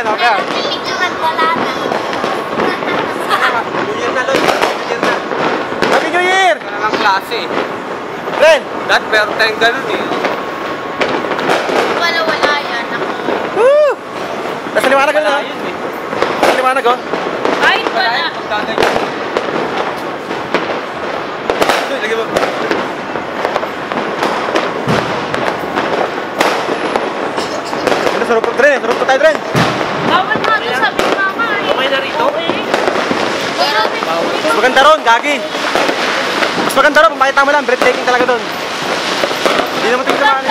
yan, okay yan. Pinicturan wala na. New Year na, Loy. New Year na. Happy New Year! Ito nalang klase. Ren! Dahil meron tayong ganun eh. Wala yan. Ako. Woo! Nasa liwanag ka na. Wala yun eh. Nasa liwanag oh. Kahit Wala wala. yun, pagkaganyan. Loy, lagyan mo. Surupot Ren, surupot tayo Ren. Bawal nga ito sabi ni mama eh. Okay na rito? Pero, Mas maganda ron, gagi. Mas maganda ron, makita mo lang, breathtaking talaga doon. Hindi naman tingin sa mga